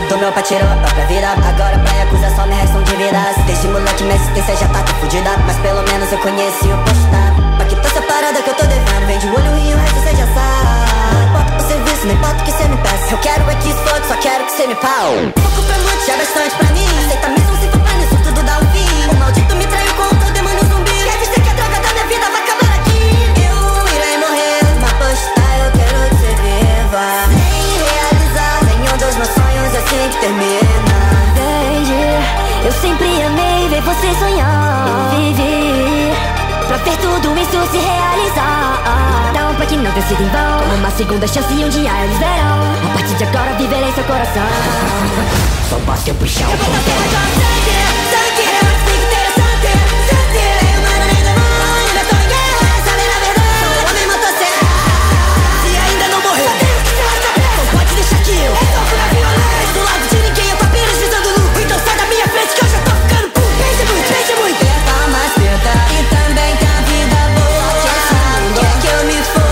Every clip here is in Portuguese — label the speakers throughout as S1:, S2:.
S1: Do meu pai tirou a própria vida. Agora pra Yakuza só me restam dívidas. Desde moleque minha existência já tá tão fudida, mas pelo menos eu conheci o postar. Pra que tá essa parada que eu tô devendo? Vem de olho e o resto cê já sabe. Não importa o serviço, não importa o que cê me peça. Eu quero é que explote, só quero que cê me pau. Pouco pra muito, já é bastante pra mim. Aceita mesmo se for pra nisso tudo dá um fim. O maldito me traiu com o demônio zumbi. Quer dizer que a droga da minha vida vai acabar aqui. Eu irei morrer, mas postar eu quero que cê viva. Sem realizar nenhum dos meus sonhos, é assim que termina.
S2: Desde eu sempre amei ver você sonhar. Eu vivi pra ver tudo isso se realizar. Então pra que não ter sido em vão, como uma segunda chance e um dia eles verão. A partir de agora viverei seu coração.
S1: Só basta eu puxar
S2: Eu vou fazer o sangue, sangue. É muito interessante, sangue. Eu não era nem demônio, ainda tô em guerra. Sabe na verdade, sou um homem motosserra. Se ainda não morreu, não pode deixar que eu toco na violência. Do lado de ninguém eu tô apenas visando lucro. Então sai da minha frente que eu já tô ficando puto. Pense muito, pense muito.
S1: Tenta mais tenta. E também tem a vida boa. Quer que eu me foda?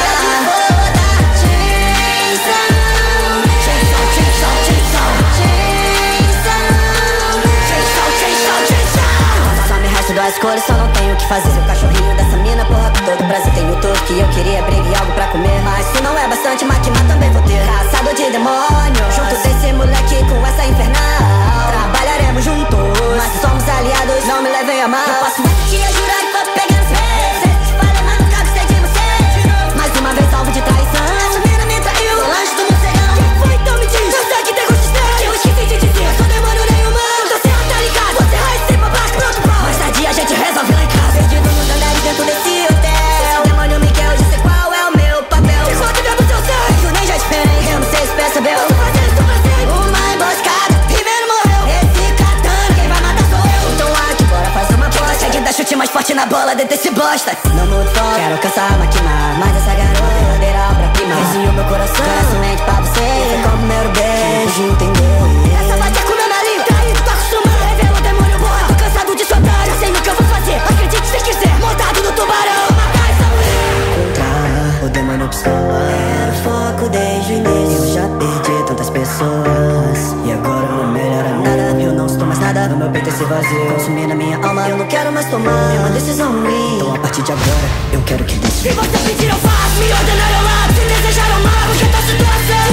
S1: Duas cores, só não tenho o que fazer. Seu cachorrinho dessa mina, porra, com todo prazer. Tenho tudo que eu queria, briga e algo pra comer. Mas se não é bastante, máquina também vou ter. Caçado de demônio, junto desse moleque com essa infernal. Trabalharemos juntos, mas somos aliados, não me levem a mal. Eu posso te jurar que vou pegar nos pés. Se te falei, mas nunca gostei de você. Mais uma vez alvo de traição. Essa mina me traiu, tô longe do morcegão. Quem foi, então me diz. Eu sei que tem gosto estranho, que eu esqueci de dizer. Sou demônio nem humano, tô certo, tá ligado. Você vai ser babaca, pronto, pronto. Mais tarde a gente resolve lá em casa. Perdido nos andares dentro desse hotel. O demônio me quer, hoje sei qual é o meu papel. Ficou que deu pro seu sangue, eu nem já esperei. Eu não sei se percebeu. Tô fazendo isso pra sempre. Uma emboscada, primeiro morreu. Esse katana, quem vai matar sou eu. Então aqui, bora fazer uma bosta. Consegue dar chute mais forte na bola dentro desse bosta. Não mudo foco, quero caçar, maquinar. Mas essa garota é verdadeira obra-prima. Vizinho meu coração, mente pra você. Foi como primeiro beijo, entender. Essa bate é com meu nariz, traído, tô acostumado. Revela o demônio, porra, tô cansado de soltar. Eu sei no que eu vou fazer, acredite se quiser. Montado no tubarão, matar essa mulher. Contra o demônio pistola. Era o foco desde o início. Eu já perdi tantas pessoas e agora não melhora nada. Eu não estou mais nada, no meu peito esse vazio consumindo a minha alma. Eu não quero mais tomar uma decisão ruim. Então a partir de agora, eu quero que desça.
S2: Se você pedir eu faço, me ordenar eu lato. Se desejar eu mago, que é tua situação.